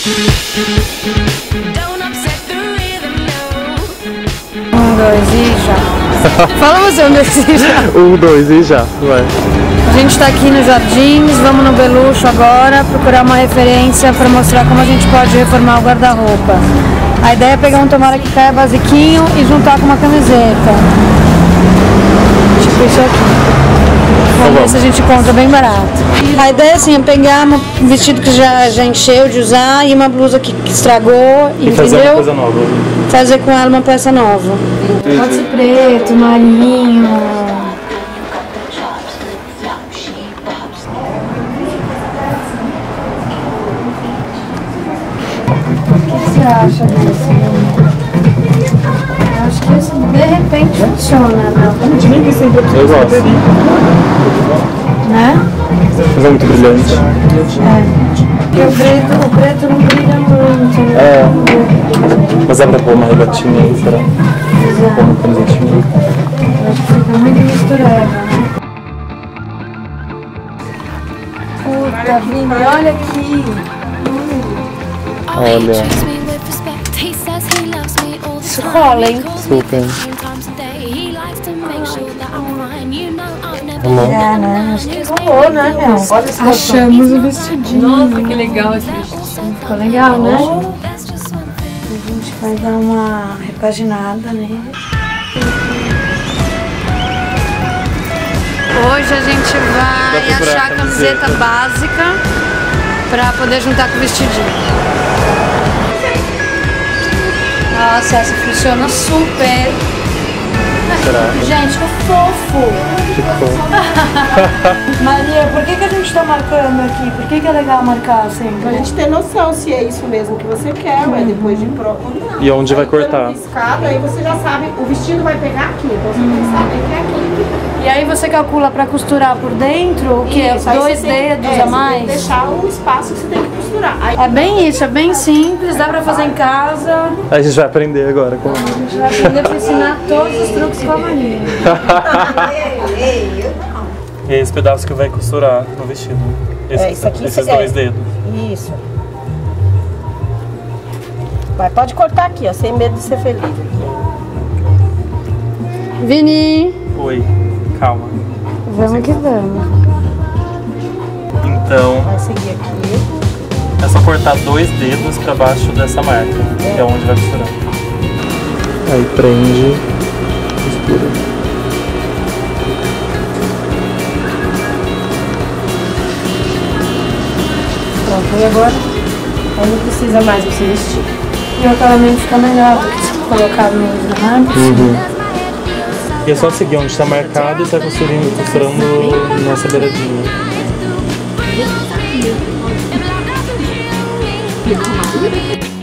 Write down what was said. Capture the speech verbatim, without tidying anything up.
Um, dois e já. Fala você, um, dois e já. Um, dois e já, vai. A gente tá aqui nos Jardins, vamos no Beluxo agora, procurar uma referência para mostrar como a gente pode reformar o guarda-roupa. A ideia é pegar um tomara que caia basiquinho e juntar com uma camiseta. Tipo isso aqui. Vamos ver se a gente encontra bem barato. A ideia assim, é pegar um vestido que já, já encheu de usar e uma blusa que, que estragou, e entendeu? fazer uma coisa nova. Fazer com ela uma peça nova. Pode ser preto, marinho. O que você acha disso? Eu acho que isso de repente funciona, né? Eu gosto. Né? Mas é muito brilhante. É. Porque o preto, o preto não brilha muito, né? É. Mas é pra pôr uma regatinha aí, será? Exato. Pôr uma camisetinha. Eu acho que fica muito misturado, né? Puta, Vini, olha aqui. Olha. Isso rola, hein? Super. Vamos. É, né? Acho que rolou, né, meu? Achamos o vestidinho. Nossa, que legal esse vestidinho. Ficou legal, né? A gente vai dar uma repaginada nele. Hoje a gente vai achar a camiseta básica pra poder juntar com o vestidinho. Nossa, essa funciona super. Será? Gente, que fofo! Ficou. Maria, por que, que a gente tá marcando aqui? Por que, que é legal marcar sempre? Pra gente ter noção se é isso mesmo que você quer, ué, depois de pronto. E onde vai cortar? Escada, aí você já sabe, o vestido vai pegar aqui, então você tem que saber que é aquele que... E aí você calcula pra costurar por dentro o que? Isso, aí Dois você tem- dedos é, a você mais? tem que deixar o espaço que você tem que costurar. Aí, É bem isso, é bem simples, dá pra fazer em casa. A gente vai aprender agora como. A gente vai aprender pra ensinar todos os truques com a Maria. E é esse pedaço que vai costurar no vestido. Esse, É, isso aqui esses você- dois é. dedos. Isso. Vai, pode cortar aqui, ó, sem medo de ser feliz. Vini, Oi, calma. vamos que vamos. Então, Vai seguir aqui. é só cortar dois dedos pra baixo dessa marca, que é onde vai costurar. Aí prende, costura. Pronto, e agora? Aí não precisa mais você vestir. E o acabamento fica melhor do que se colocar no armário. Uhum. E é só seguir onde está marcado e sai costurando, costurando nessa beiradinha.